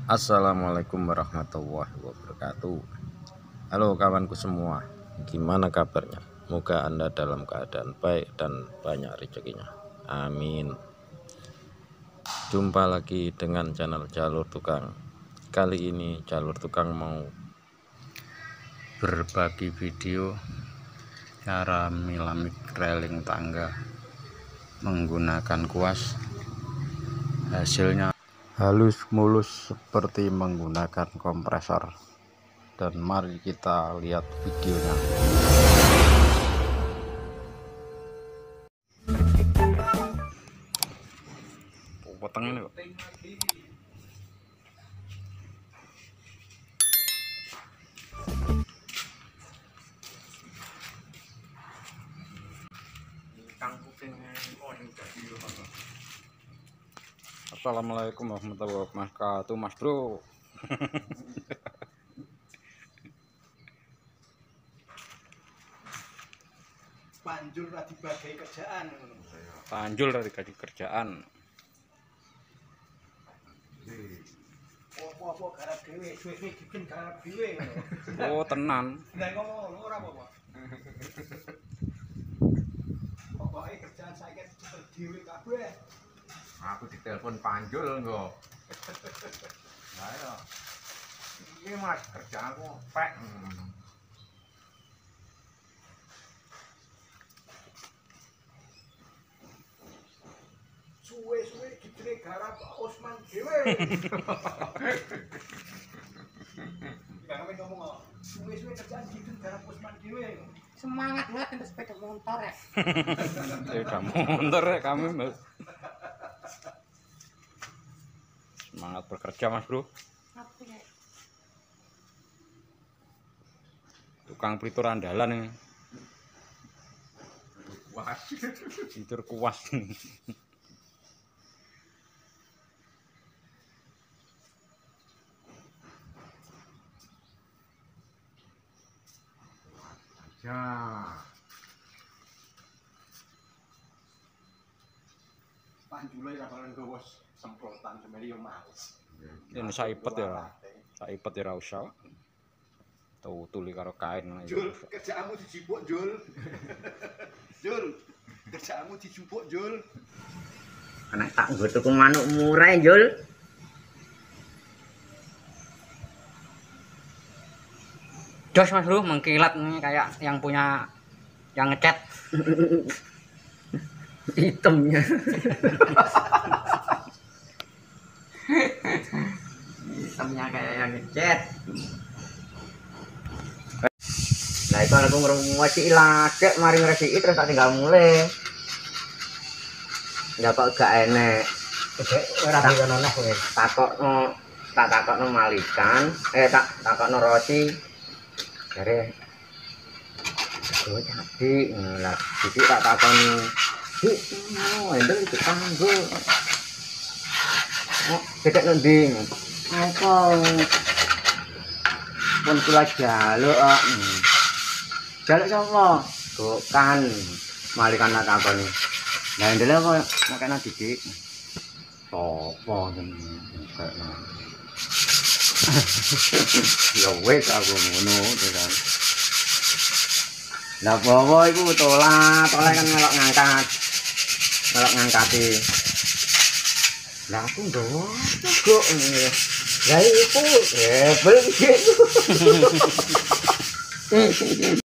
Assalamualaikum warahmatullahi wabarakatuh. Halo kawanku semua, gimana kabarnya? Semoga Anda dalam keadaan baik dan banyak rezekinya. Amin. Jumpa lagi dengan channel Jalur Tukang. Kali ini Jalur Tukang mau berbagi video cara milamik railing tangga menggunakan kuas. Hasilnya halus mulus seperti menggunakan kompresor, dan mari kita lihat videonya. Potong ini kok. Assalamualaikum warahmatullahi wabarakatuh, Mas Bro. Panjul lah dibagi kerjaan. Panjul dari gaji kerjaan. Apa-apa garap dhewe, duwe dibikin garap dhewe. Oh, tenan. Lah ngomong ora apa-apa. Pokoke kerjaan saiki cepet dhewe kabeh. Aku ditelepon Panjul nggo. Lah ya. Iki Mas kerjaan aku pek. Suwe-suwe diberi garap Osman dhewe. Jangan ngomong. Suwe-suwe kerjaan diberi garap Osman dhewe. Semangat banget untuk sepeda motor ya. Sepeda motor ya kami, Mas. Semangat bekerja, Mas Bro. Apa ya? Tukang pelitur andalan ini. Wah, Pelitur kuas. ya. Panjule ra bakalan gowo semprotan semene yo males. Ini saipet ya. Saipet ya ora usah. Tuh tuli karo kain. Jul, kerjaanmu dijupuk, Jul. Jul, kerjaanmu dijupuk, Jul. Anak tak nggo tuku manuk murah, Jul. Jos Mas Bro, mengkilat nih kayak yang punya yang ngecat. Hitamnya. Hitamnya kayak yang ngecat. Nah itu aku ngerungwasi lagek mari ngresiki terus tak tinggal mulai. Ya kok gak enek. Ora dikono neh kowe. Takokno malikan, tak takokno Rosi. Jare gue tadi lah jadi tak takoni endel iki kanggo cedek nending apa pun kula jaluk jaluk sapa bukan malikan tak takoni lah endel apa makane didik sapa kayaknya ya wes aku ngono tenan. Lah bawa iku tolak kan melok ngangkat. Melok ngangkati. Lah aku nggawa kok ngene. Lah iku hebel iki.